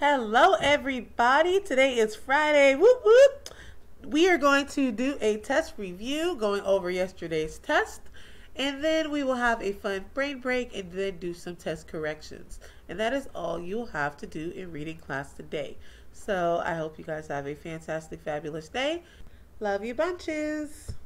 Hello, everybody. Today is Friday. Whoop, whoop. We are going to do a test review, going over yesterday's test, and then we will have a fun brain break and then do some test corrections. And that is all you'll have to do in reading class today. So I hope you guys have a fantastic, fabulous day. Love you bunches.